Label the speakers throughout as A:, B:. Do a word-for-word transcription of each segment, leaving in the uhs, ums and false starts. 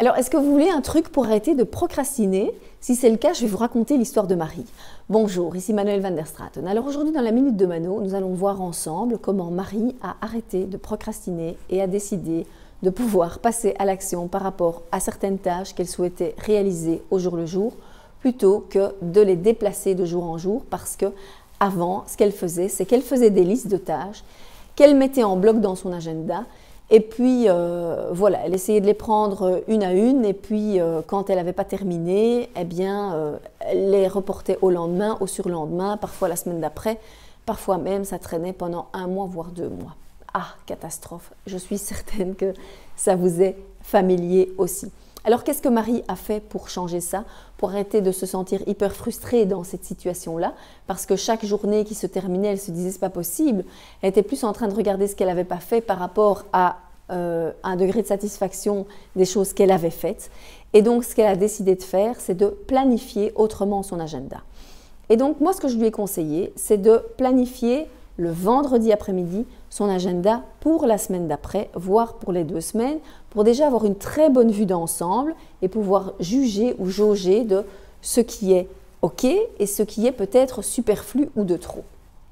A: Alors, est-ce que vous voulez un truc pour arrêter de procrastiner? Si c'est le cas, je vais vous raconter l'histoire de Marie. Bonjour, ici Manuel van der Straten. Alors aujourd'hui, dans la Minute de Mano, nous allons voir ensemble comment Marie a arrêté de procrastiner et a décidé de pouvoir passer à l'action par rapport à certaines tâches qu'elle souhaitait réaliser au jour le jour, plutôt que de les déplacer de jour en jour, parce que avant, ce qu'elle faisait, c'est qu'elle faisait des listes de tâches qu'elle mettait en bloc dans son agenda. Et puis, euh, voilà, elle essayait de les prendre une à une et puis, euh, quand elle n'avait pas terminé, eh bien, euh, elle les reportait au lendemain, au surlendemain, parfois la semaine d'après, parfois même ça traînait pendant un mois, voire deux mois. Ah, catastrophe! Je suis certaine que ça vous est familier aussi. Alors, qu'est-ce que Marie a fait pour changer ça, pour arrêter de se sentir hyper frustrée dans cette situation-là? Parce que chaque journée qui se terminait, elle se disait « c'est pas possible ». Elle était plus en train de regarder ce qu'elle n'avait pas fait par rapport à euh, un degré de satisfaction des choses qu'elle avait faites. Et donc, ce qu'elle a décidé de faire, c'est de planifier autrement son agenda. Et donc, moi, ce que je lui ai conseillé, c'est de planifier le vendredi après-midi son agenda pour la semaine d'après, voire pour les deux semaines, pour déjà avoir une très bonne vue d'ensemble et pouvoir juger ou jauger de ce qui est OK et ce qui est peut-être superflu ou de trop.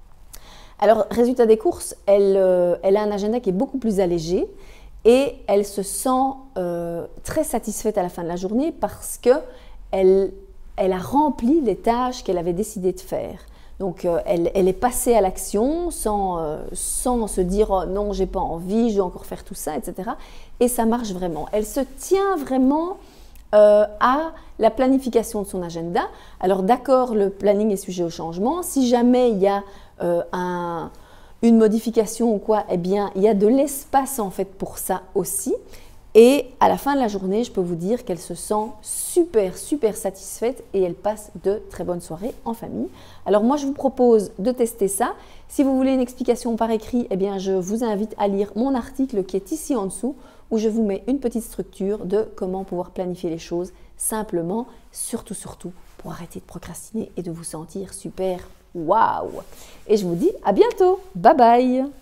A: Alors, résultat des courses, elle, euh, elle a un agenda qui est beaucoup plus allégé et elle se sent euh, très satisfaite à la fin de la journée parce qu'elle elle a rempli les tâches qu'elle avait décidé de faire. Donc, euh, elle, elle est passée à l'action sans, euh, sans se dire oh, « non, j'ai pas envie, je vais encore faire tout ça », et cetera. Et ça marche vraiment. Elle se tient vraiment euh, à la planification de son agenda. Alors, d'accord, le planning est sujet au changement. Si jamais il y a euh, un, une modification ou quoi, eh bien, il y a de l'espace en fait pour ça aussi. Et à la fin de la journée, je peux vous dire qu'elle se sent super, super satisfaite et elle passe de très bonnes soirées en famille. Alors moi, je vous propose de tester ça. Si vous voulez une explication par écrit, eh bien, je vous invite à lire mon article qui est ici en dessous où je vous mets une petite structure de comment pouvoir planifier les choses simplement, surtout, surtout pour arrêter de procrastiner et de vous sentir super waouh. Et je vous dis à bientôt. Bye bye.